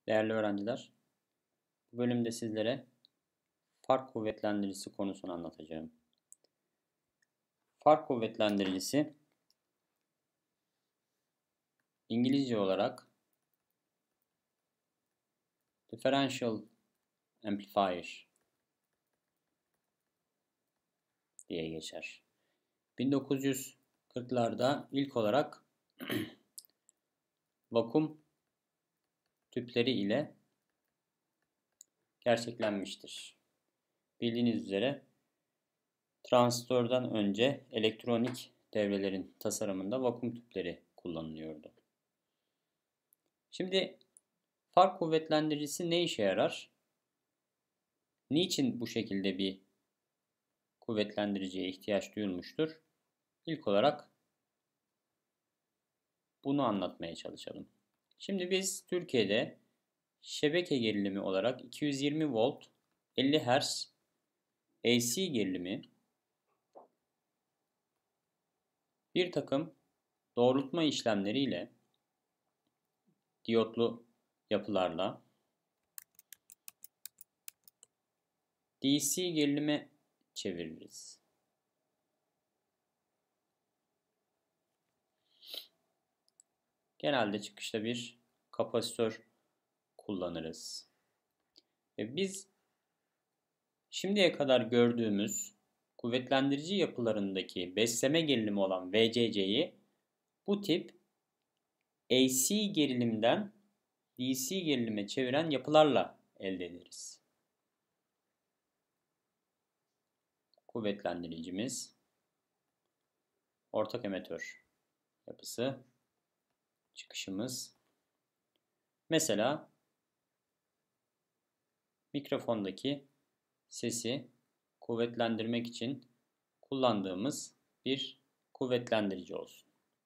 Değerli öğrenciler, bu bölümde sizlere fark kuvvetlendiricisi konusunu anlatacağım. Fark kuvvetlendiricisi İngilizce olarak differential amplifier diye geçer. 1940'larda ilk olarak vakum tüpleri ile gerçekleşmiştir. Bildiğiniz üzere transistörden önce elektronik devrelerin tasarımında vakum tüpleri kullanılıyordu. Şimdi fark kuvvetlendiricisi ne işe yarar? Niçin bu şekilde bir kuvvetlendiriciye ihtiyaç duyulmuştur? İlk olarak bunu anlatmaya çalışalım. Şimdi biz Türkiye'de şebeke gerilimi olarak 220 volt 50 Hz AC gerilimi bir takım doğrultma işlemleriyle diyotlu yapılarla DC gerilime çeviririz. Genelde çıkışta bir kapasitör kullanırız. Ve biz şimdiye kadar gördüğümüz kuvvetlendirici yapılarındaki besleme gerilimi olan VCC'yi bu tip AC gerilimden DC gerilime çeviren yapılarla elde ederiz. Kuvvetlendiricimiz ortak emitör yapısı, çıkışımız. Mesela mikrofondaki sesi kuvvetlendirmek için kullandığımız bir kuvvetlendirici olsun.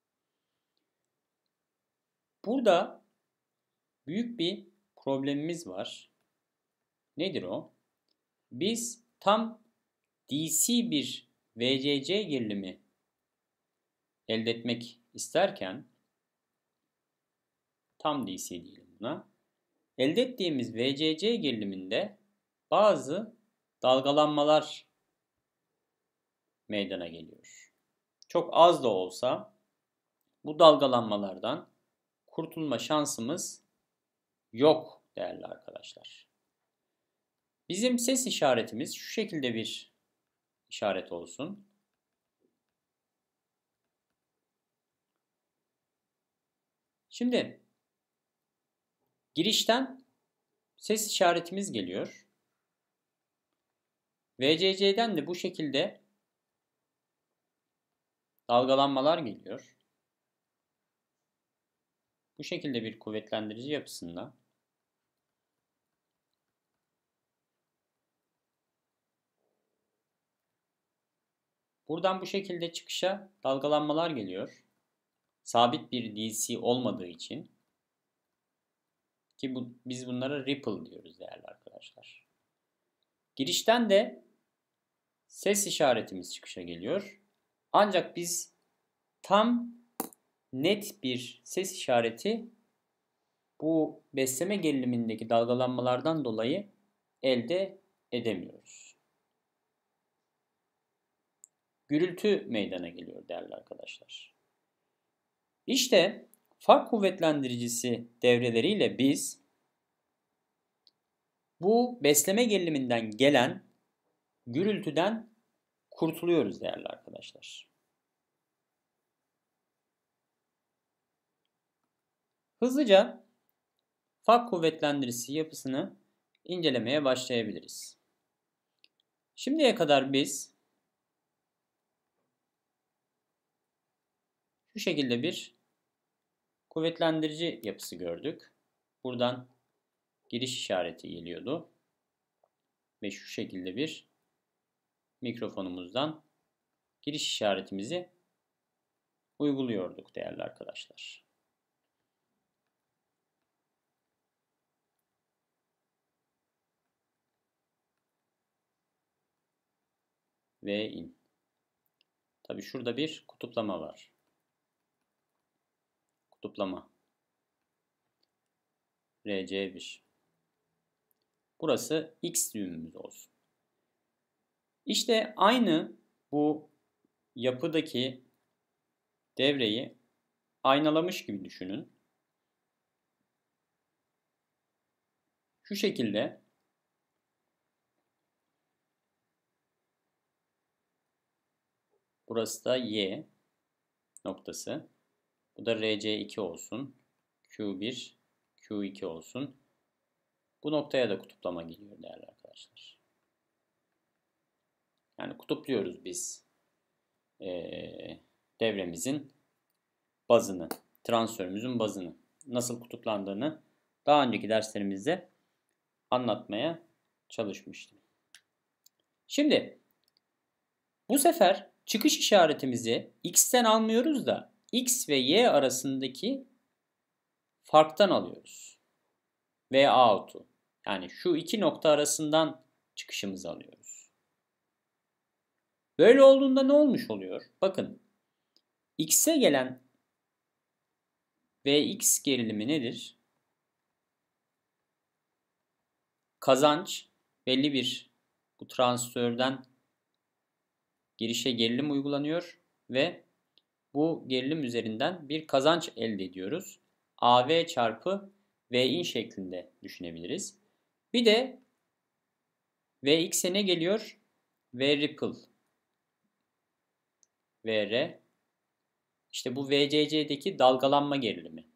Burada büyük bir problemimiz var. Nedir o? Biz tam DC bir VCC gerilimi elde etmek isterken, tam DC diyelim buna, elde ettiğimiz VCC geriliminde bazı dalgalanmalar meydana geliyor. Çok az da olsa bu dalgalanmalardan kurtulma şansımız yok değerli arkadaşlar. Bizim ses işaretimiz şu şekilde bir işaret olsun. Şimdi girişten ses işaretimiz geliyor. VCC'den de bu şekilde dalgalanmalar geliyor. Bu şekilde bir kuvvetlendirici yapısında buradan bu şekilde çıkışa dalgalanmalar geliyor. Sabit bir DC olmadığı için ki biz bunlara ripple diyoruz değerli arkadaşlar. Girişten de ses işaretimiz çıkışa geliyor. Ancak biz tam net bir ses işareti bu besleme gerilimindeki dalgalanmalardan dolayı elde edemiyoruz. Gürültü meydana geliyor değerli arkadaşlar. İşte fark kuvvetlendiricisi devreleriyle biz bu besleme geriliminden gelen gürültüden kurtuluyoruz değerli arkadaşlar. Hızlıca fark kuvvetlendiricisi yapısını incelemeye başlayabiliriz. Şimdiye kadar biz şu şekilde bir kuvvetlendirici yapısı gördük. Buradan giriş işareti geliyordu. Ve şu şekilde bir mikrofonumuzdan giriş işaretimizi uyguluyorduk değerli arkadaşlar. Ve in. Tabi şurada bir kutuplama var. Kutuplama. RC1. Burası X düğümümüz olsun. İşte aynı bu yapıdaki devreyi aynalamış gibi düşünün. Şu şekilde burası da Y noktası. Bu da RC2 olsun. Q1, Q2 olsun. Bu noktaya da kutuplama geliyor değerli arkadaşlar. Yani kutupluyoruz biz devremizin bazını, transistörümüzün bazını. Nasıl kutuplandığını daha önceki derslerimizde anlatmaya çalışmıştım. Şimdi bu sefer çıkış işaretimizi X'ten almıyoruz da X ve Y arasındaki farktan alıyoruz. V out'u. Yani şu iki nokta arasından çıkışımızı alıyoruz. Böyle olduğunda ne olmuş oluyor? Bakın X'e gelen Vx gerilimi nedir? Kazanç belli bir bu transistörden girişe gerilim uygulanıyor ve bu gerilim üzerinden bir kazanç elde ediyoruz. AV çarpı Vin şeklinde düşünebiliriz. Bir de Vx'e ne geliyor? V ripple. Vr. İşte bu VCC'deki dalgalanma gerilimi.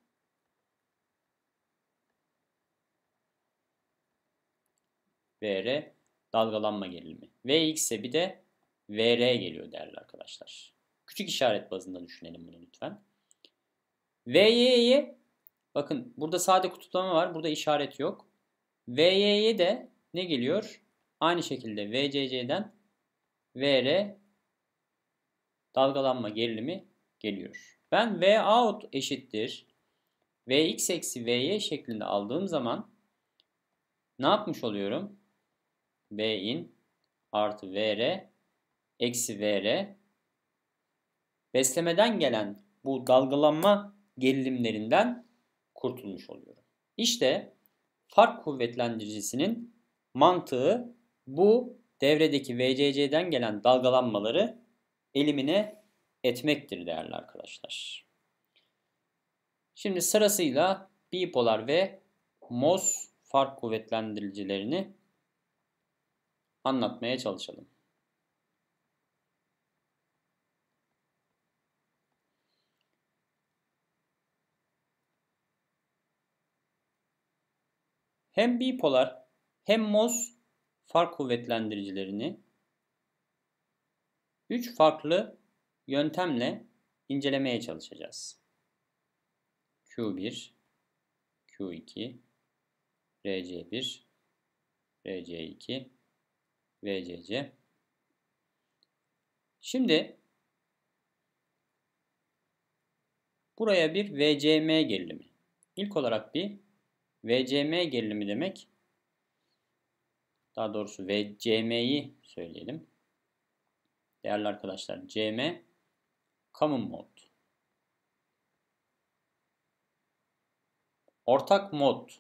Vr dalgalanma gerilimi. Vx'e bir de Vr geliyor değerli arkadaşlar. Küçük işaret bazında düşünelim bunu lütfen. Vy'ye bakın burada sade kutuplama var. Burada işaret yok. Vy'ye de ne geliyor? Aynı şekilde VCC'den Vr dalgalanma gerilimi geliyor. Ben Vout eşittir Vx eksi Vy şeklinde aldığım zaman ne yapmış oluyorum? Vin artı Vr eksi Vr beslemeden gelen bu dalgalanma gerilimlerinden kurtulmuş oluyorum. İşte fark kuvvetlendiricisinin mantığı bu devredeki VCC'den gelen dalgalanmaları elimine etmektir değerli arkadaşlar. Şimdi sırasıyla bipolar ve MOS fark kuvvetlendiricilerini anlatmaya çalışalım. Hem bipolar hem MOS fark kuvvetlendiricilerini 3 farklı yöntemle incelemeye çalışacağız. Q1, Q2, RC1, RC2, VCC. Şimdi buraya bir VCM gerilimi. İlk olarak bir VCM gerilimi demek. Daha doğrusu VCM'yi söyleyelim. Değerli arkadaşlar, CM common mode. Ortak mod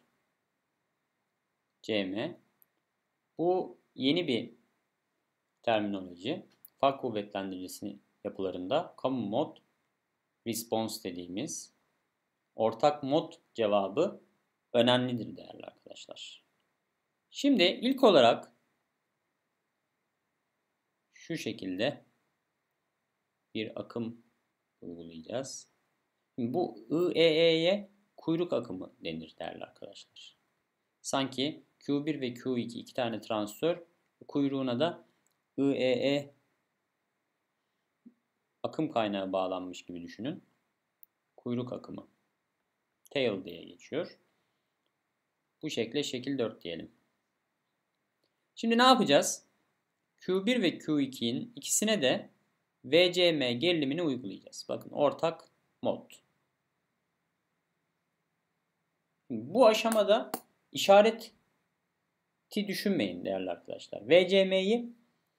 CM. Bu yeni bir terminoloji. Fark kuvvetlendiricisi yapılarında common mode response dediğimiz ortak mod cevabı önemlidir değerli arkadaşlar. Şimdi ilk olarak şu şekilde bir akım uygulayacağız. Bu IEE'ye kuyruk akımı denir değerli arkadaşlar. Sanki Q1 ve Q2 iki tane transistör, kuyruğuna da IEE akım kaynağı bağlanmış gibi düşünün. Kuyruk akımı. Tail diye geçiyor. Bu şekilde şekil 4 diyelim. Şimdi ne yapacağız? Q1 ve Q2'nin ikisine de VCM gerilimini uygulayacağız. Bakın ortak mod. Bu aşamada işareti düşünmeyin değerli arkadaşlar. VCM'yi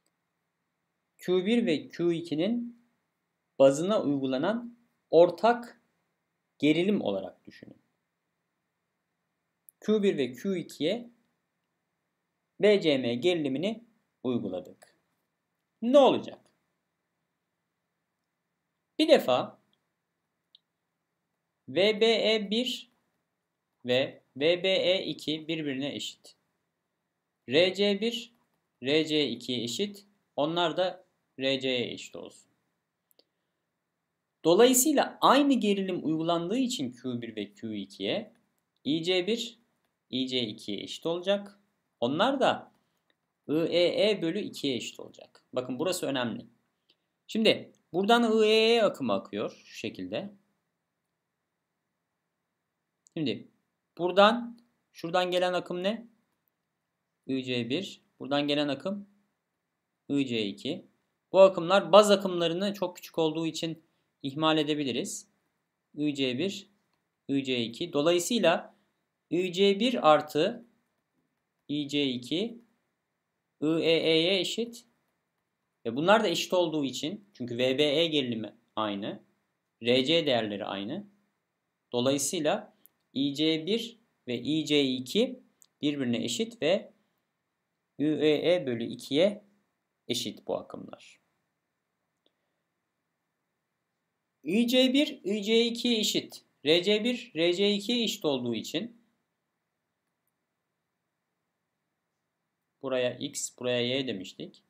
Q1 ve Q2'nin bazına uygulanan ortak gerilim olarak düşünün. Q1 ve Q2'ye BCM gerilimini uyguladık. Ne olacak? Bir defa VBE1 ve VBE2 birbirine eşit. RC1, RC2'ye eşit. Onlar da RC'ye eşit olsun. Dolayısıyla aynı gerilim uygulandığı için Q1 ve Q2'ye IC1, IC2'ye eşit olacak. Onlar da IEE bölü 2'ye eşit olacak. Bakın burası önemli. Şimdi buradan IEE akımı akıyor şu şekilde. Şimdi şuradan gelen akım ne? IC1. Buradan gelen akım IC2. Bu akımlar baz akımlarını çok küçük olduğu için ihmal edebiliriz. IC1, IC2. Dolayısıyla IC1 artı IC2 IEE'ye eşit. Ve bunlar da eşit olduğu için, çünkü VBE gerilimi aynı, RC değerleri aynı. Dolayısıyla IC1 ve IC2 birbirine eşit ve IEE bölü 2'ye eşit bu akımlar. IC1, IC2'ye eşit. RC1, RC2'ye eşit olduğu için buraya X, buraya Y demiştik.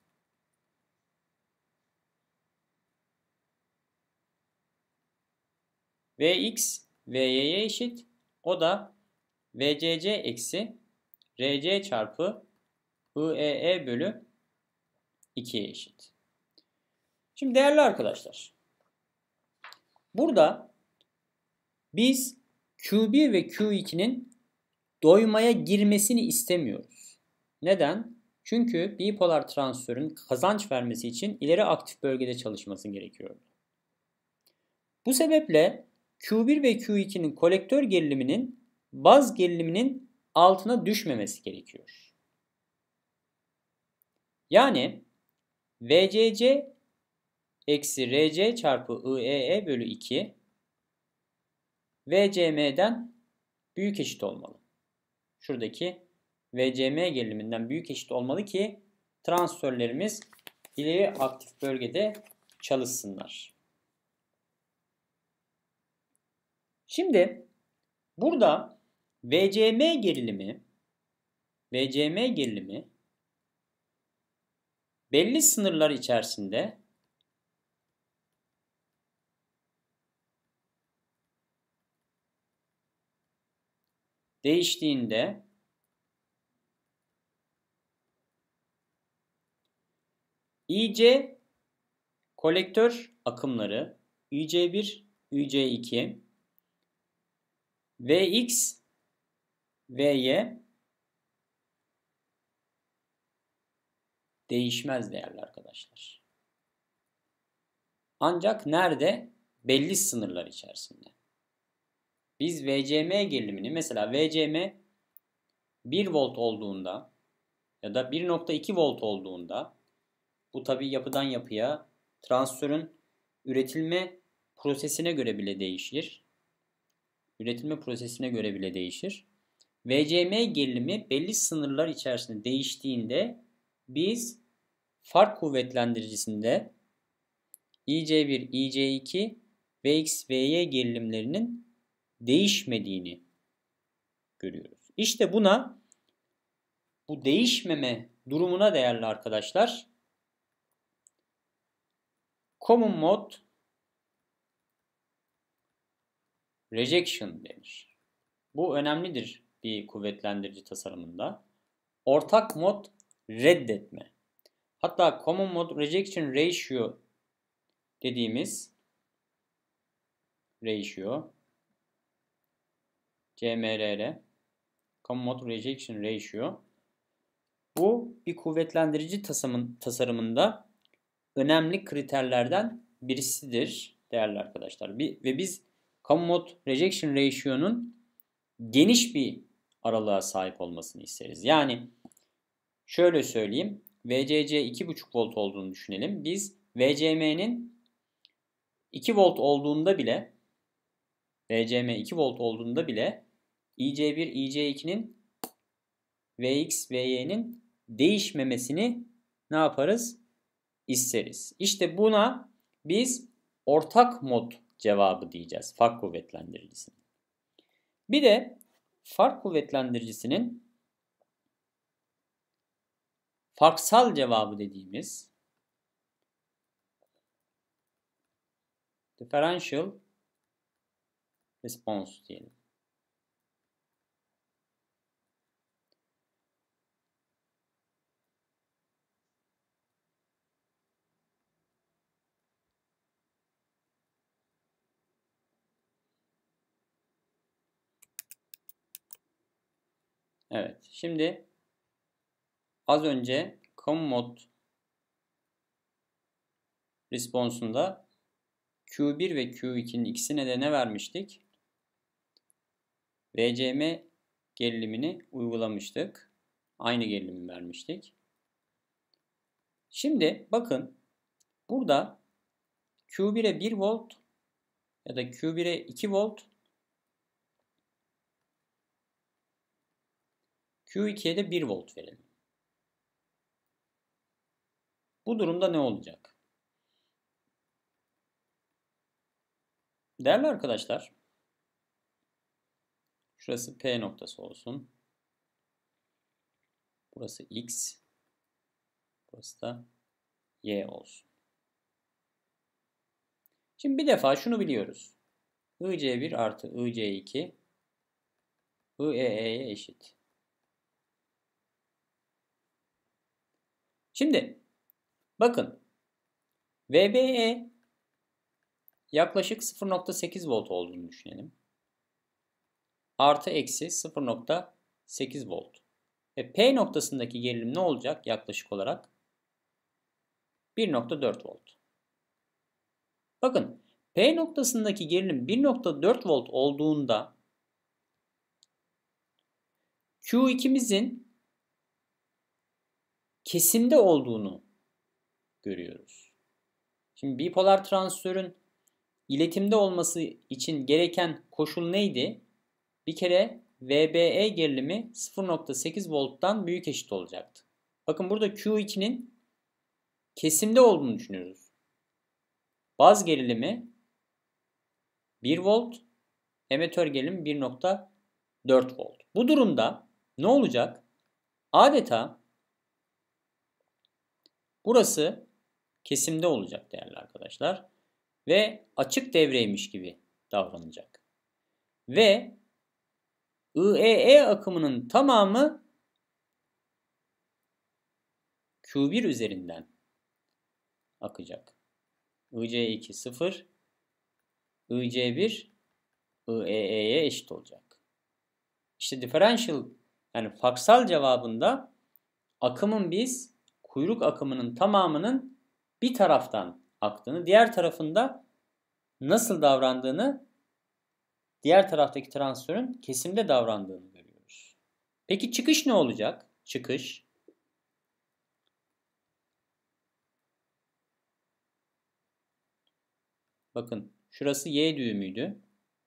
Vx, Vy'ye eşit. O da Vcc eksi Rc çarpı IEE bölü 2'ye eşit. Şimdi değerli arkadaşlar, burada biz Q1 ve Q2'nin doymaya girmesini istemiyoruz. Neden? Çünkü bipolar transistörün kazanç vermesi için ileri aktif bölgede çalışması gerekiyor. Bu sebeple Q1 ve Q2'nin kolektör geriliminin baz geriliminin altına düşmemesi gerekiyor. Yani VCC eksi RC çarpı IEE bölü 2 VCM'den büyük eşit olmalı. Şuradaki VCM geriliminden büyük eşit olmalı ki transistörlerimiz ileri aktif bölgede çalışsınlar. Şimdi burada VCM gerilimi belli sınırlar içerisinde değiştiğinde IC kolektör akımları IC1, IC2, Vx, Vy değişmez değerli arkadaşlar. Ancak nerede? Belli sınırlar içerisinde. Biz VCM gerilimini mesela VCM 1 volt olduğunda ya da 1.2 volt olduğunda, bu tabi yapıdan yapıya, transistörün üretilme prosesine göre bile değişir. VCM gerilimi belli sınırlar içerisinde değiştiğinde biz fark kuvvetlendiricisinde IC1, IC2, Vx, Vy gerilimlerinin değişmediğini görüyoruz. İşte bu değişmeme durumuna değerli arkadaşlar Common Mode Rejection denir. Bu önemlidir bir kuvvetlendirici tasarımında. Ortak mod reddetme. Hatta Common Mode Rejection Ratio dediğimiz ratio CMRR Common Mode Rejection Ratio, bu bir kuvvetlendirici tasarımında önemli kriterlerden birisidir değerli arkadaşlar. Ve biz Common Mode Rejection Ratio'nun geniş bir aralığa sahip olmasını isteriz. Yani şöyle söyleyeyim. VCC 2,5 volt olduğunu düşünelim. Biz VCM'nin 2 volt olduğunda bile VCM 2 volt olduğunda bile IC1, IC2'nin Vx, Vy'nin değişmemesini ne yaparız? İsteriz. İşte buna biz ortak mod cevabı diyeceğiz. Fark kuvvetlendiricisinin. Bir de fark kuvvetlendiricisinin farksal cevabı dediğimiz differential response diyelim. Evet, şimdi az önce common mode response'unda Q1 ve Q2'nin ikisine de ne vermiştik? VCM gerilimini uygulamıştık. Aynı gerilimi vermiştik. Şimdi bakın burada Q1'e 1 volt ya da Q1'e 2 volt, Q2'ye de 1 volt verelim. Bu durumda ne olacak? Değerli arkadaşlar, şurası P noktası olsun. Burası X. Burası da Y olsun. Şimdi bir defa şunu biliyoruz. IC1 artı IC2 IEE'ye eşit. Şimdi bakın VBE yaklaşık 0.8 volt olduğunu düşünelim. Artı eksi 0.8 volt. Ve P noktasındaki gerilim ne olacak yaklaşık olarak? 1.4 volt. Bakın P noktasındaki gerilim 1.4 volt olduğunda Q2'mizin kesimde olduğunu görüyoruz. Şimdi bipolar transistörün iletimde olması için gereken koşul neydi? Bir kere VBE gerilimi 0.8 volttan büyük eşit olacaktı. Bakın burada Q2'nin kesimde olduğunu düşünüyoruz. Baz gerilimi 1 volt, emitör gerilimi 1.4 volt. Bu durumda ne olacak? Adeta burası kesimde olacak değerli arkadaşlar. Ve açık devreymiş gibi davranacak. Ve IEE akımının tamamı Q1 üzerinden akacak. IC2 0, IC1 IEE'ye eşit olacak. İşte differential yani farksal cevabında akımın biz kuyruk akımının tamamının bir taraftan aktığını, diğer tarafında nasıl davrandığını, diğer taraftaki transistörün kesimde davrandığını görüyoruz. Peki çıkış ne olacak? Çıkış. Bakın şurası Y düğümüydü.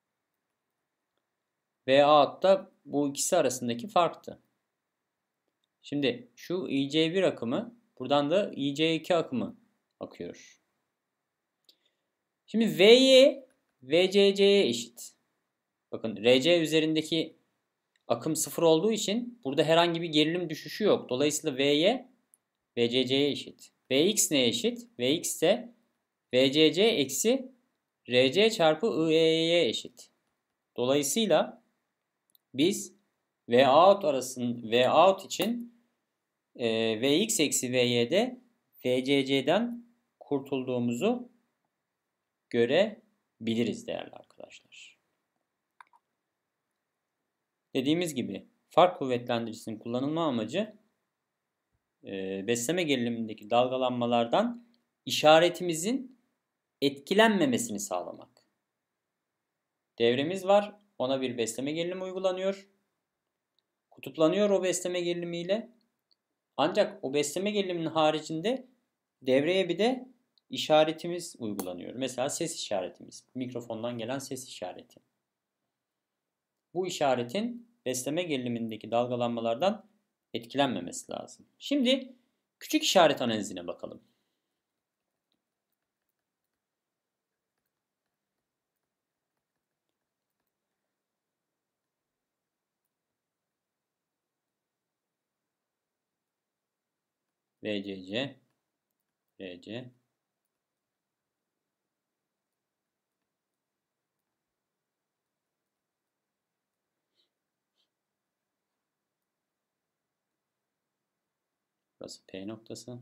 Vout da bu ikisi arasındaki farktı. Şimdi şu IC1 akımı, buradan da IC2 akımı akıyor. Şimdi VY, VCC'ye eşit. Bakın RC üzerindeki akım 0 olduğu için burada herhangi bir gerilim düşüşü yok. Dolayısıyla VY, VCC'ye eşit. Vx neye eşit? Vx de VCC eksi RC çarpı IE'ye eşit. Dolayısıyla biz Vout için Vx eksi Vy'de VCC'den kurtulduğumuzu görebiliriz değerli arkadaşlar. Dediğimiz gibi fark kuvvetlendiricisinin kullanılma amacı besleme gerilimindeki dalgalanmalardan işaretimizin etkilenmemesini sağlamak. Devremiz var. Ona bir besleme gerilimi uygulanıyor. Kutuplanıyor o besleme gerilimiyle. Ancak o besleme geriliminin haricinde devreye bir de işaretimiz uygulanıyor. Mesela ses işaretimiz. Mikrofondan gelen ses işareti. bu işaretin besleme gerilimindeki dalgalanmalardan etkilenmemesi lazım. Şimdi küçük işaret analizine bakalım. VCC, RC, burası P noktası.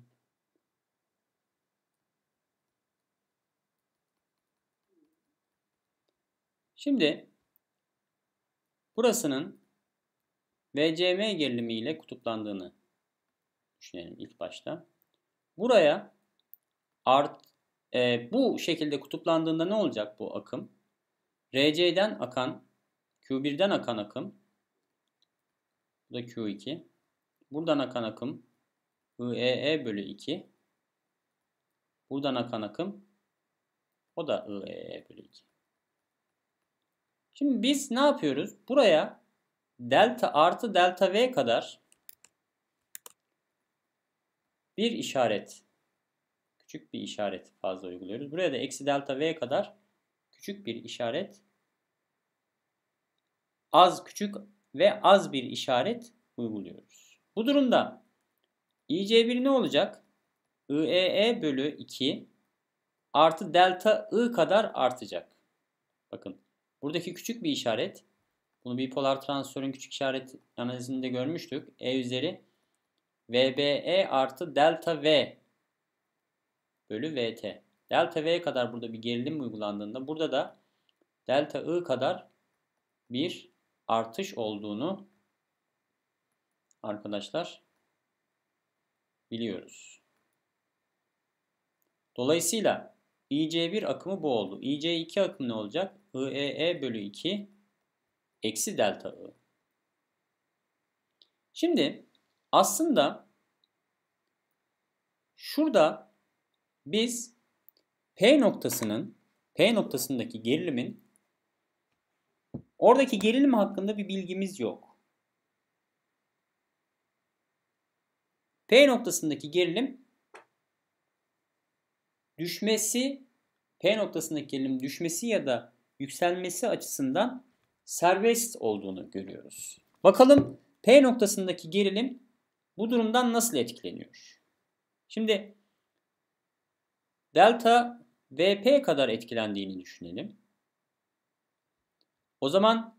Şimdi burasının VCM gerilimi ile kutuplandığını düşünelim ilk başta. Buraya bu şekilde kutuplandığında ne olacak bu akım? RC'den akan, Q1'den akan akım, bu da Q2. Buradan akan akım IEE bölü 2. Buradan akan akım o da IEE bölü 2. Şimdi biz ne yapıyoruz? Buraya delta artı delta V kadar bir işaret, küçük bir işaret fazla uyguluyoruz. Buraya da eksi delta V kadar küçük bir işaret, küçük ve az bir işaret uyguluyoruz. Bu durumda IC1 ne olacak? IEE bölü 2 artı delta I kadar artacak. Bakın buradaki küçük bir işaret, bunu bipolar transistörün küçük işaret analizinde görmüştük. E üzeri VBE artı delta V bölü VT. Delta V kadar burada bir gerilim uygulandığında burada da delta I kadar bir artış olduğunu arkadaşlar biliyoruz. Dolayısıyla IC1 akımı bu oldu. IC2 akımı ne olacak? IEE bölü 2 eksi delta I. Şimdi aslında şurada biz P noktasındaki gerilimin oradaki gerilim hakkında bir bilgimiz yok. P noktasındaki gerilim P noktasındaki gerilim düşmesi ya da yükselmesi açısından serbest olduğunu görüyoruz. Bakalım P noktasındaki gerilim bu durumdan nasıl etkileniyor? Şimdi delta VP kadar etkilendiğini düşünelim. O zaman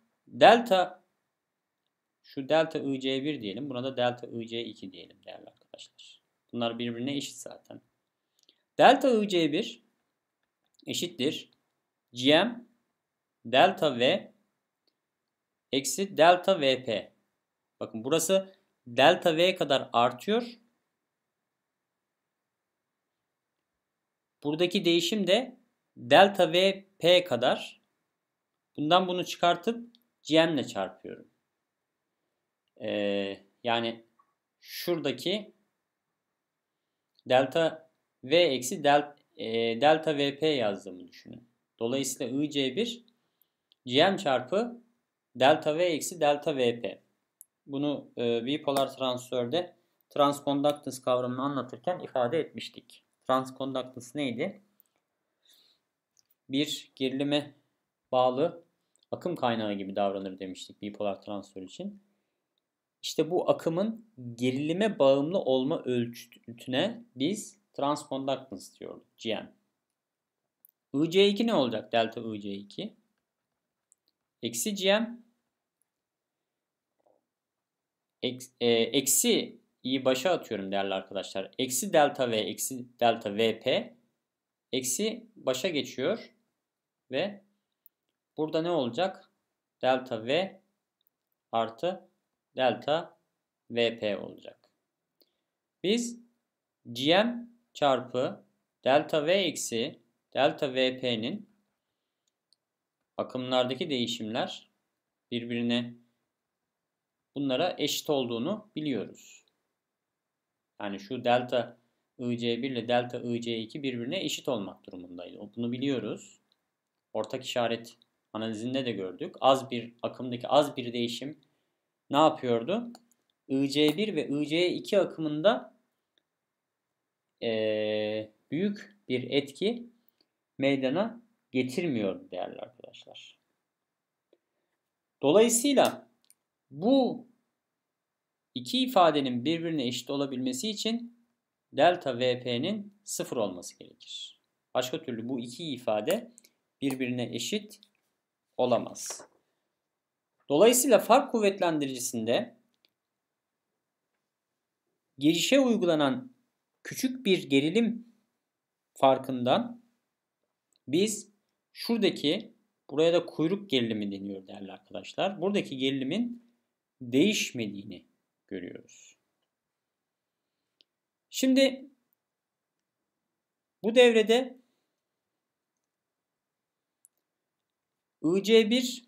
şu delta IC1 diyelim. Buna da delta IC2 diyelim değerli arkadaşlar. Bunlar birbirine eşit zaten. Delta IC1 eşittir GM delta V eksi delta VP. Bakın burası delta V kadar artıyor. Buradaki değişim de delta VP kadar. Bundan bunu çıkartıp GM ile çarpıyorum. Yani şuradaki delta V eksi delta VP yazdığımı düşünün. Dolayısıyla IC1 GM çarpı delta V eksi delta VP. Bunu bipolar transistörde transconductance kavramını anlatırken ifade etmiştik. Transconductance neydi? Bir gerilime bağlı akım kaynağı gibi davranır demiştik bipolar transistör için. İşte bu akımın gerilime bağımlı olma ölçütüne biz transconductance diyoruz. GM. IC2 ne olacak? Delta IC2. Eksi GM. Eksi'yi başa atıyorum değerli arkadaşlar. Eksi delta V eksi delta VP. Eksi başa geçiyor. Ve burada ne olacak? Delta V artı delta VP olacak. Biz GM çarpı delta V eksi delta VP'nin akımlardaki değişimler birbirine bunlara eşit olduğunu biliyoruz. Yani şu delta IC1 ile delta IC2 birbirine eşit olmak durumundaydı. Bunu biliyoruz. Ortak işaret analizinde de gördük. Az bir akımdaki az bir değişim ne yapıyordu? IC1 ve IC2 akımında büyük bir etki meydana getirmiyor değerli arkadaşlar. Dolayısıyla bu iki ifadenin birbirine eşit olabilmesi için delta Vp'nin 0 olması gerekir. Başka türlü bu iki ifade birbirine eşit olamaz. Dolayısıyla fark kuvvetlendiricisinde girişe uygulanan küçük bir gerilim farkından biz şuradaki, buraya da kuyruk gerilimi deniyor değerli arkadaşlar. Buradaki gerilimin değişmediğini görüyoruz. Şimdi bu devrede IC1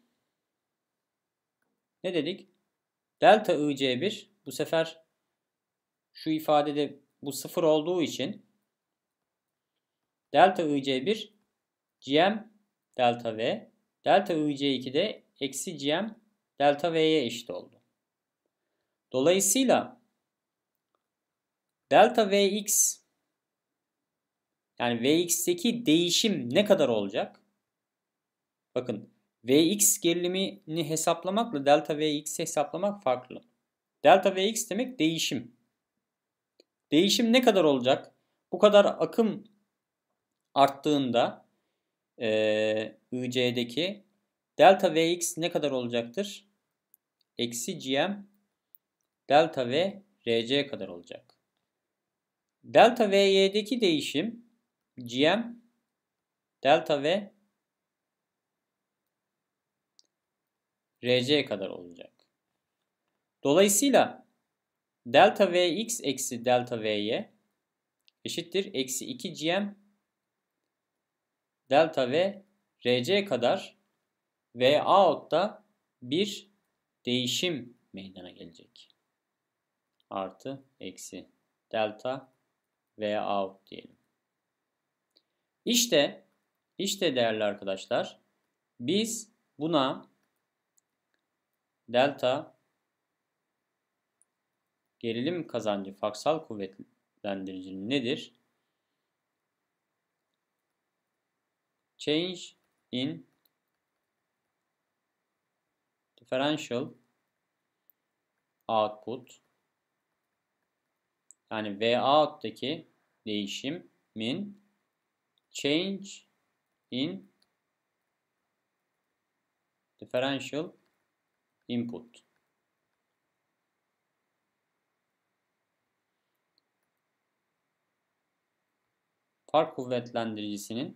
ne dedik? Delta IC1 bu sefer şu ifadede bu 0 olduğu için delta IC1 GM delta V, delta IC2 de eksi GM delta V'ye eşit oldu. Dolayısıyla delta Vx, yani Vx'teki değişim ne kadar olacak? Bakın Vx gerilimini hesaplamakla delta Vx'i hesaplamak farklı. Delta Vx demek değişim. Değişim ne kadar olacak? Bu kadar akım arttığında IC'deki delta Vx ne kadar olacaktır? Eksi Gm delta V Rc kadar olacak. Delta Vy'deki değişim Gm delta V Rc kadar olacak. Dolayısıyla delta Vx eksi delta Vy eşittir eksi 2 Gm delta V Rc kadar V out'ta bir değişim meydana gelecek. Artı eksi delta V out diyelim. İşte değerli arkadaşlar, biz buna delta gerilim kazancı farksal kuvvetlendiricinin nedir? Change in differential output, yani V out'taki değişimin change in differential input. Fark kuvvetlendiricisinin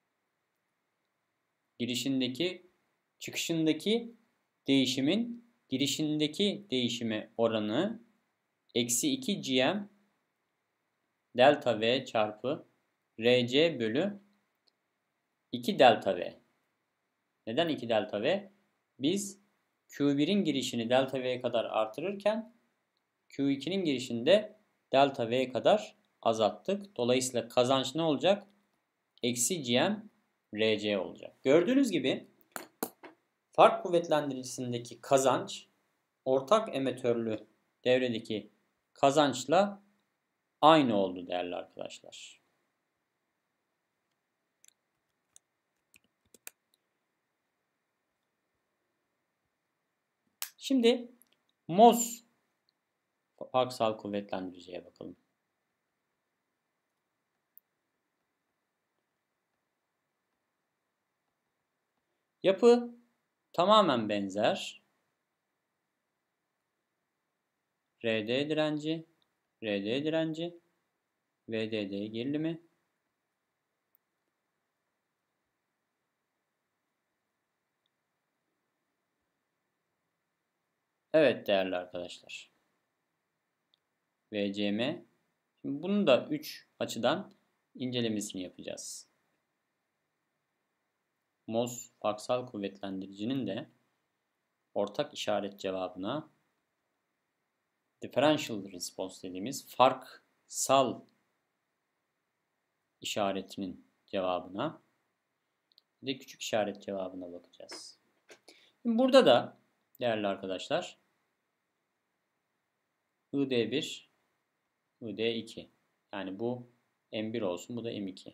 girişindeki çıkışındaki değişimin girişindeki değişime oranı eksi 2 Gm delta V çarpı Rc bölü 2 delta V. Neden 2 delta V? Biz Q1'in girişini delta V kadar artırırken Q2'nin girişinde delta V kadar azalttık. Dolayısıyla kazanç ne olacak? Eksi Gm Rc olacak. Gördüğünüz gibi fark kuvvetlendiricisindeki kazanç ortak emitörlü devredeki kazançla aynı oldu değerli arkadaşlar. Şimdi MOS farksal kuvvetlendiriciye bakalım. Yapı tamamen benzer. RD direnci, RD direnci, VDD gerilimi. Evet değerli arkadaşlar. VCM. Şimdi bunu da 3 açıdan incelemesini yapacağız. MOS farksal kuvvetlendiricinin de ortak işaret cevabına differential response dediğimiz farksal işaretinin cevabına Bir de küçük işaret cevabına bakacağız. Şimdi burada da değerli arkadaşlar ID1, ID2. Yani bu M1 olsun, bu da M2.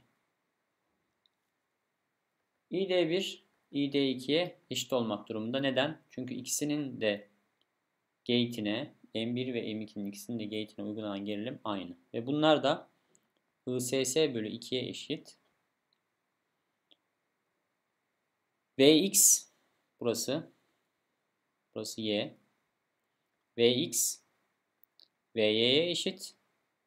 ID1, ID2'ye eşit olmak durumunda. Neden? Çünkü ikisinin de gate'ine, M1 ve M2'nin ikisinin de gate'ine uygulanan gerilim aynı. Ve bunlar da ISS bölü 2'ye eşit. Vx burası y. Vx Vy'ye eşit.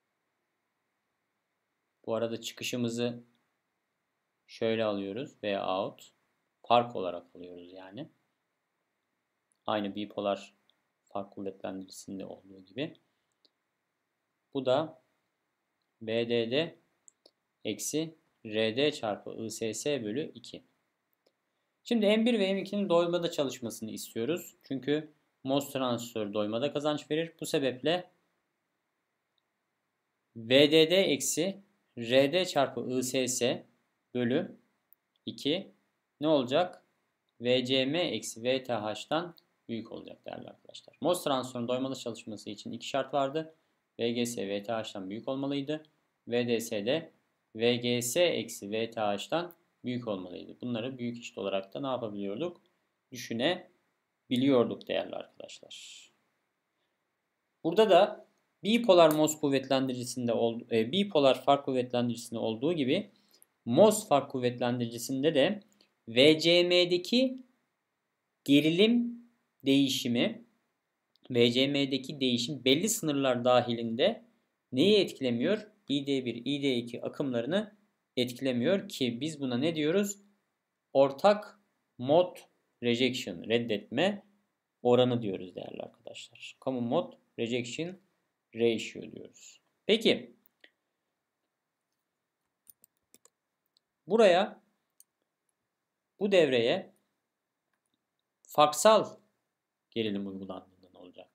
Bu arada çıkışımızı şöyle alıyoruz. V out. Fark olarak alıyoruz yani. Aynı bipolar fark kuvvetlendiricisinde olduğu gibi. Bu da VDD eksi RD çarpı ISS bölü 2. Şimdi M1 ve M2'nin doymada çalışmasını istiyoruz. Çünkü MOS transistörü doymada kazanç verir. Bu sebeple VDD eksi RD çarpı ISS bölü 2 ne olacak? VCM eksi VTH'dan büyük olacak değerli arkadaşlar. MOS transistörünün doymada çalışması için iki şart vardı. VGS VTH'dan büyük olmalıydı. VDS de VGS eksi VTH'dan büyük olmalıydı. Bunları büyük eşit olarak da ne yapabiliyorduk? Düşünebiliyorduk değerli arkadaşlar. Burada da bipolar MOS kuvvetlendiricisinde bipolar fark kuvvetlendiricisinde olduğu gibi MOS fark kuvvetlendiricisinde de VCM'deki gerilim değişimi, VCM'deki değişim belli sınırlar dahilinde neyi etkilemiyor? ID1, ID2 akımlarını etkilemiyor ki biz buna ne diyoruz? Ortak mod rejection, reddetme oranı diyoruz değerli arkadaşlar. Common mode rejection ratio diyoruz. Peki buraya bu devreye farksal gerilim uygulandığında ne olacak?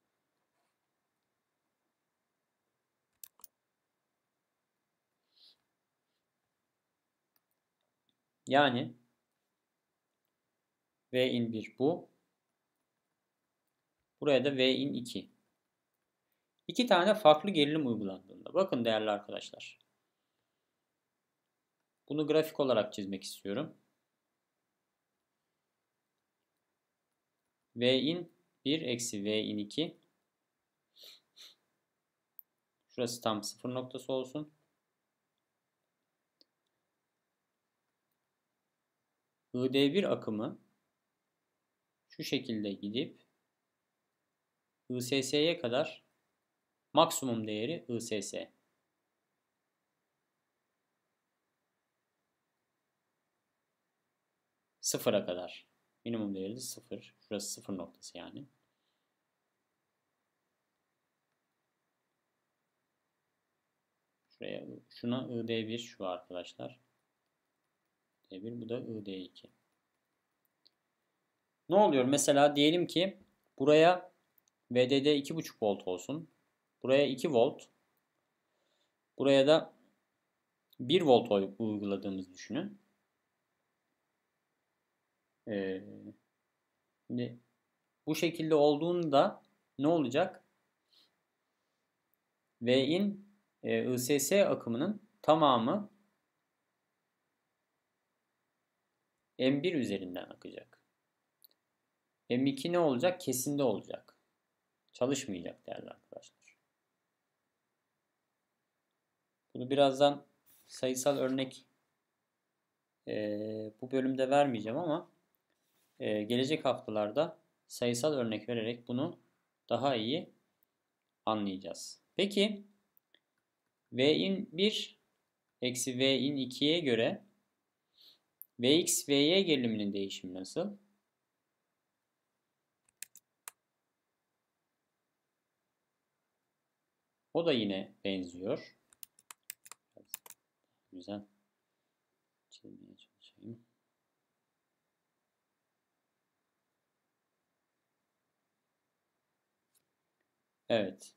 Yani Vin1 bu. Buraya da Vin2. İki tane farklı gerilim uygulandığında. Bakın değerli arkadaşlar. Bunu grafik olarak çizmek istiyorum. Vin1 eksi Vin2. Şurası tam sıfır noktası olsun. ID1 akımı şu şekilde gidip ISS'ye kadar maksimum değeri ISS. Sıfıra kadar. Minimum değeri de 0. Şurası 0 noktası yani. Şuna ID1 şu arkadaşlar. ID1 bu da ID2. Ne oluyor? Mesela diyelim ki buraya VDD 2,5 volt olsun. Buraya 2 volt. Buraya da 1 volt uyguladığımızı düşünün. Şimdi bu şekilde olduğunda ne olacak? V'in ISS akımının tamamı M1 üzerinden akacak. M2 ne olacak? Kesinde olacak. Çalışmayacak değerli arkadaşlar. Bunu birazdan sayısal örnek bu bölümde vermeyeceğim ama gelecek haftalarda sayısal örnek vererek bunu daha iyi anlayacağız. Peki Vin 1 eksi Vin 2'ye göre Vx, Vy geriliminin değişimi nasıl? O da yine benziyor. Güzel çizmeye çalışayım. Evet.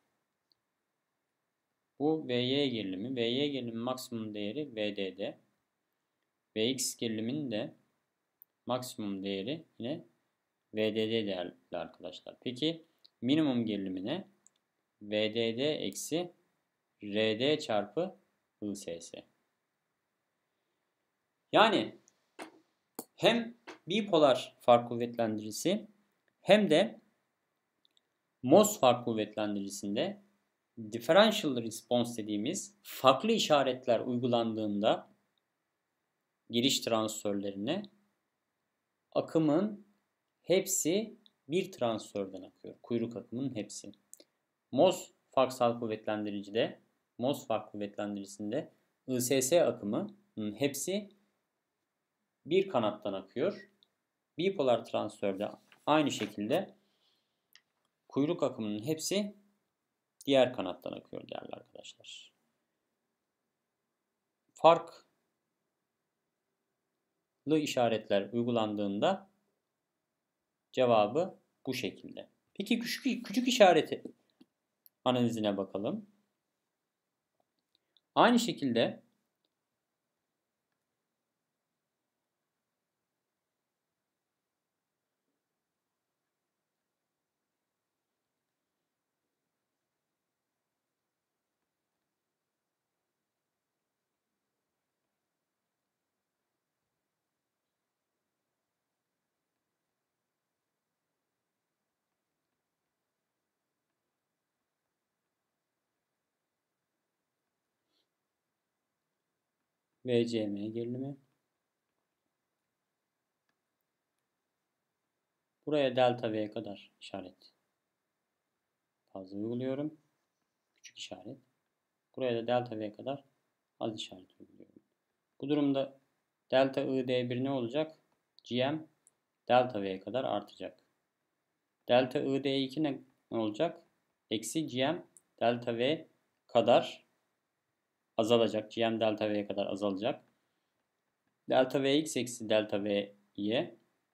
Bu Vy gerilimi. Vy gerilimi maksimum değeri Vdd. Vx geriliminin de maksimum değeri yine VDD değerli arkadaşlar. Peki minimum gerilimine VDD eksi RD çarpı ISS. Yani hem bipolar fark kuvvetlendiricisi hem de MOS fark kuvvetlendiricisinde differential response dediğimiz farklı işaretler uygulandığında giriş transistörlerine akımın hepsi bir transistörden akıyor. Kuyruk akımının hepsi. MOS farksal kuvvetlendiricide, MOS fark kuvvetlendiricisinde ISS akımının hepsi bir kanattan akıyor. Bipolar transistörde aynı şekilde kuyruk akımının hepsi diğer kanattan akıyor değerli arkadaşlar. Farklı işaretler uygulandığında cevabı bu şekilde. Peki küçük işareti analizine bakalım. Aynı şekilde VCM gerilimi. Buraya delta V kadar işaret fazla uyguluyorum. Küçük işaret. Buraya da delta V kadar az işaret uyguluyorum. Bu durumda delta ID1 ne olacak? GM delta V kadar artacak. Delta ID2 ne olacak? Eksi GM delta V kadar azalacak. GM delta V kadar azalacak. Delta Vx eksi delta V'ye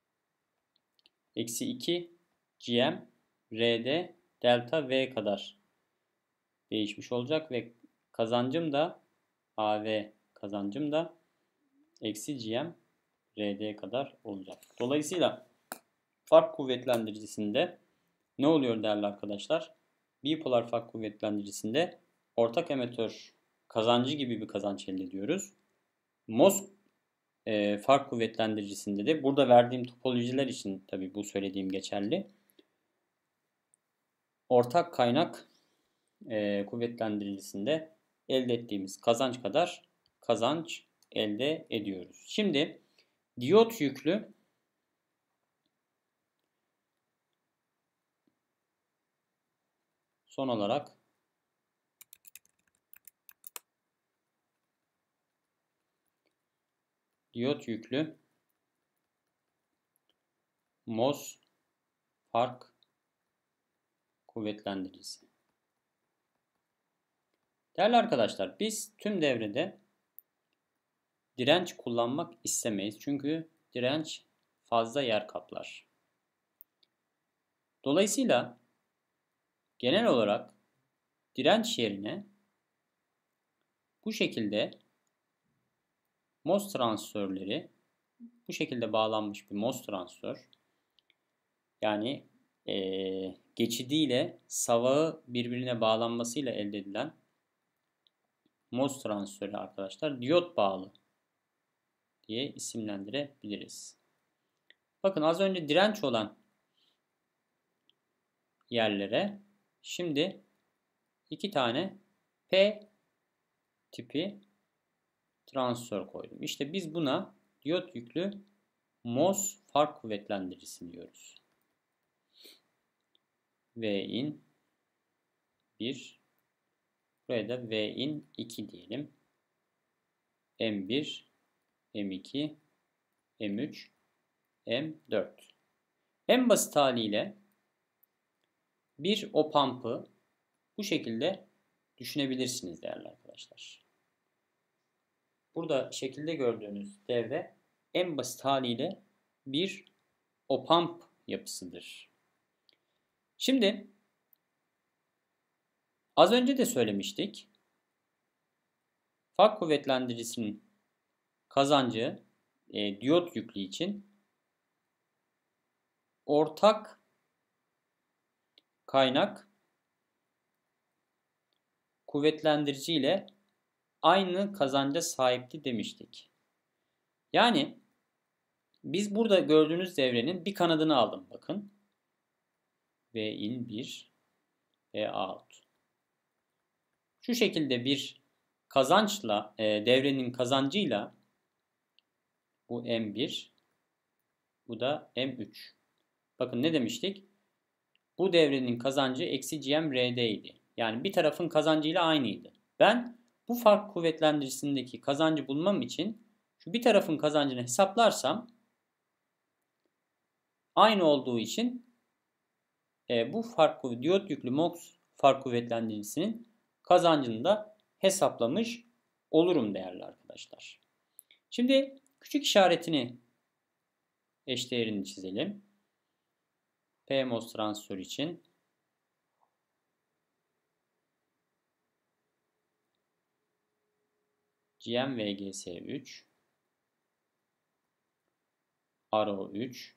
eksi 2 GM R'de delta V kadar değişmiş olacak ve kazancım da AV kazancım da eksi GM RD kadar olacak. Dolayısıyla fark kuvvetlendiricisinde ne oluyor değerli arkadaşlar? Bipolar fark kuvvetlendiricisinde ortak emitör kazancı gibi bir kazanç elde ediyoruz. MOS fark kuvvetlendiricisinde de burada verdiğim topolojiler için tabii bu söylediğim geçerli. Ortak kaynak kuvvetlendiricisinde elde ettiğimiz kazanç kadar kazanç elde ediyoruz. Şimdi diyot yüklü son olarak diyot yüklü MOS fark kuvvetlendiricisi. Değerli arkadaşlar, biz tüm devrede direnç kullanmak istemeyiz. Çünkü direnç fazla yer kaplar. Dolayısıyla genel olarak direnç yerine bu şekilde MOS transistörleri, bu şekilde bağlanmış bir MOS transistör, yani geçidiyle savağı birbirine bağlanmasıyla elde edilen MOS transistörü arkadaşlar diyot bağlı diye isimlendirebiliriz. Bakın az önce direnç olan yerlere şimdi iki tane P tipi transistör koydum. İşte biz buna diyot yüklü MOS fark kuvvetlendiricisi diyoruz. Vin 1, buraya da Vin 2 diyelim. M1, M2, M3, M4. En basit haliyle bir op-amp'ı bu şekilde düşünebilirsiniz değerli arkadaşlar. Burada şekilde gördüğünüz devre en basit haliyle bir op-amp yapısıdır. Şimdi az önce de söylemiştik. Fark kuvvetlendiricisinin kazancı diyot yüklü için ortak kaynak kuvvetlendirici ile aynı kazanca sahipti demiştik. Yani biz burada gördüğünüz devrenin bir kanadını aldım. Bakın. V in 1 V out. Şu şekilde bir kazançla devrenin kazancıyla bu M1 bu da M3. Bakın ne demiştik? Bu devrenin kazancı eksi GM-RD idi. Yani bir tarafın kazancıyla aynıydı. Ben bu fark kuvvetlendiricisindeki kazancı bulmam için şu bir tarafın kazancını hesaplarsam aynı olduğu için bu diyot yüklü MOX fark kuvvetlendiricisinin kazancını da hesaplamış olurum değerli arkadaşlar. Şimdi küçük işaretini eşdeğerini çizelim. PMOS transistör için GM-VGS3 RO3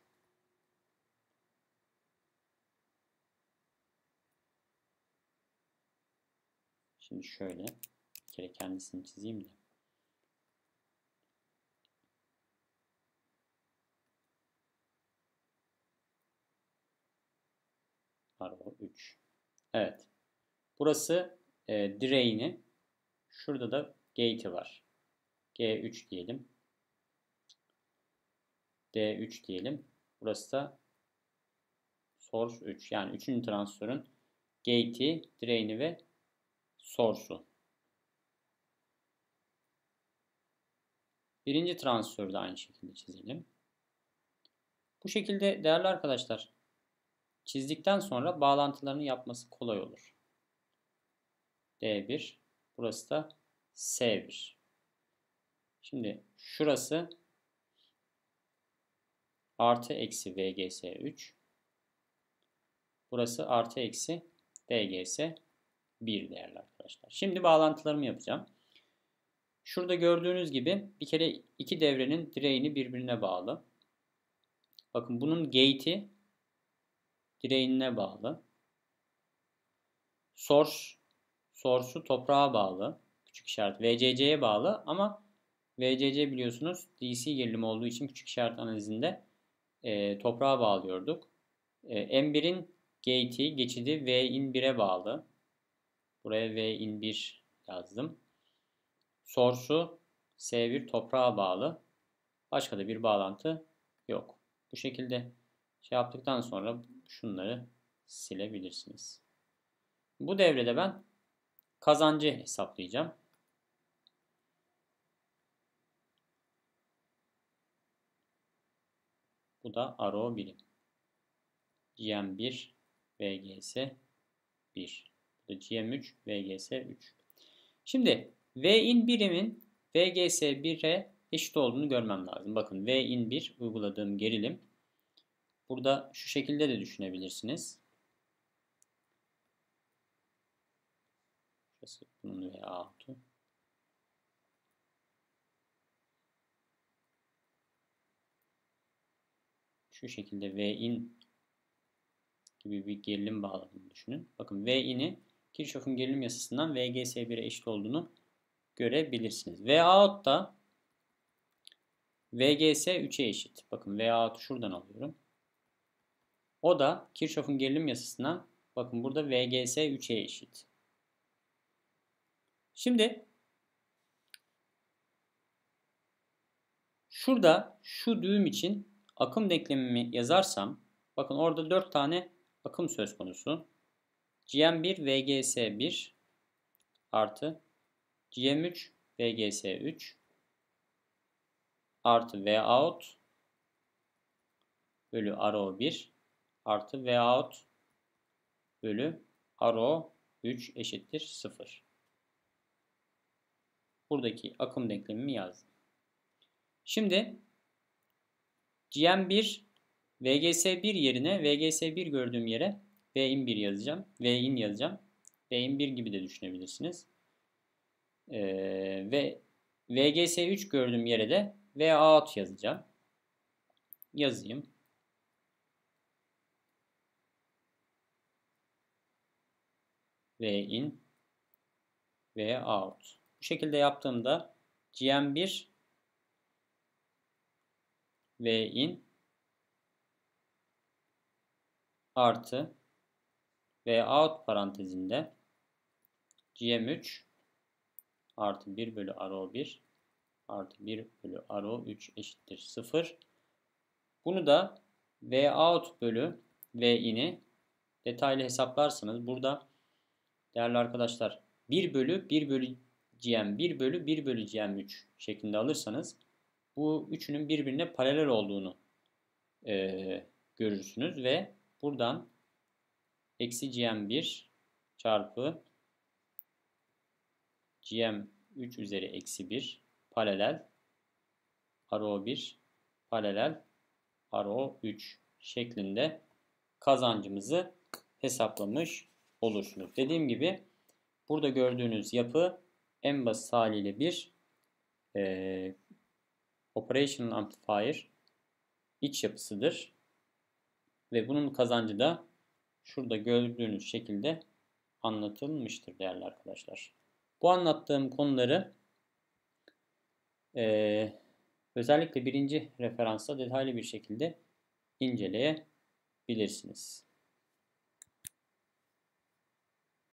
Şimdi şöyle bir kere kendisini çizeyim de. RO3. Evet. Burası drain'i. Şurada da gate'i var. G3 diyelim. D3 diyelim. Burası da source 3. Yani 3. transistörün gate'i, drain'i ve source'u. Birinci transistörü de aynı şekilde çizelim. Bu şekilde değerli arkadaşlar çizdikten sonra bağlantılarını yapması kolay olur. D1. Burası da S1. Şimdi şurası artı eksi VGS3. Burası artı eksi VGS1 değerli arkadaşlar. Şimdi bağlantılarımı yapacağım. Şurada gördüğünüz gibi bir kere iki devrenin drain'i birbirine bağlı. Bakın bunun gate'i drain'ine bağlı. Source'u toprağa bağlı. Küçük işaret VCC'ye bağlı ama VCC biliyorsunuz DC gerilim olduğu için küçük işaret analizinde toprağa bağlıyorduk. M1'in gate'i geçidi V in 1'e bağlı. Buraya V in 1 yazdım. Source'u S1 toprağa bağlı. Başka da bir bağlantı yok. Bu şekilde şey yaptıktan sonra şunları silebilirsiniz. Bu devrede ben kazancı hesaplayacağım. Bu da RO birim. GM1 VGS 1. Bu da GM3 VGS 3. Şimdi V in birimin VGS 1'e eşit olduğunu görmem lazım. Bakın V in 1 uyguladığım gerilim. Burada şu şekilde de düşünebilirsiniz. Şurası bunun V out'u. Şu şekilde V in gibi bir gerilim bağladığını düşünün. Bakın V in'i Kirchhoff'un gerilim yasasından VGS 1'e eşit olduğunu görebilirsiniz. V out da VGS 3'e eşit. Bakın V out'u şuradan alıyorum. O da Kirchhoff'un gerilim yasasına bakın burada VGS 3'e eşit. Şimdi şurada şu düğüm için akım denklemimi yazarsam bakın orada 4 tane akım söz konusu. GM1 VGS1 artı GM3 VGS3 artı V out bölü RO1 artı V out bölü RO3 eşittir 0. Buradaki akım denklemimi yazdım. Şimdi GM1 VGS1 yerine VGS1 gördüğüm yere V in 1 yazacağım. V in yazacağım. V in 1 gibi de düşünebilirsiniz. Ve VGS3 gördüğüm yere de V out yazacağım. Yazayım. V in, V out. Bu şekilde yaptığımda GM1 V in artı V out parantezinde GM3 artı 1 bölü arrow 1 artı 1 bölü arrow 3 eşittir 0. Bunu da V out bölü V in'i detaylı hesaplarsanız burada değerli arkadaşlar 1 bölü 1 bölü GM 1 bölü 1 bölü GM3 şeklinde alırsanız bu üçünün birbirine paralel olduğunu görürsünüz ve buradan eksi GM1 çarpı GM3 üzeri eksi 1 paralel arrow 1 paralel arrow 3 şeklinde kazancımızı hesaplamış olursunuz. Dediğim gibi burada gördüğünüz yapı en basit haliyle bir operational amplifier iç yapısıdır. Ve bunun kazancı da şurada gördüğünüz şekilde anlatılmıştır değerli arkadaşlar. Bu anlattığım konuları özellikle birinci referansta detaylı bir şekilde inceleyebilirsiniz.